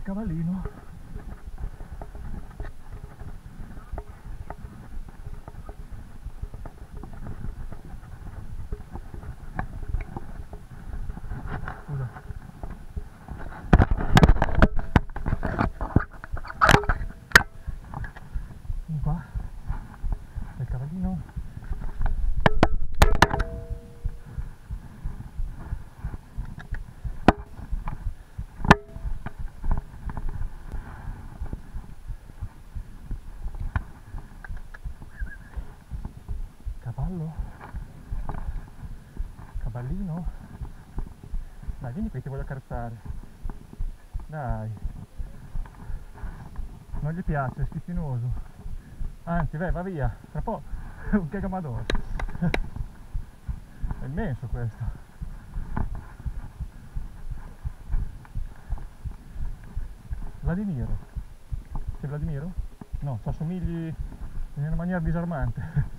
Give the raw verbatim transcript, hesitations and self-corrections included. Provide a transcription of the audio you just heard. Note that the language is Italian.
cavallino. Scusa. Vieni qua, il cavallino. Cavallo, cavallino, dai, vieni qui, ti voglio accarezzare, dai, non gli piace, è schizzinoso, anzi, vai, va via, tra po' un cagamador, è immenso questo. Vladimiro, sei Vladimiro? No, ci assomigli in una maniera disarmante.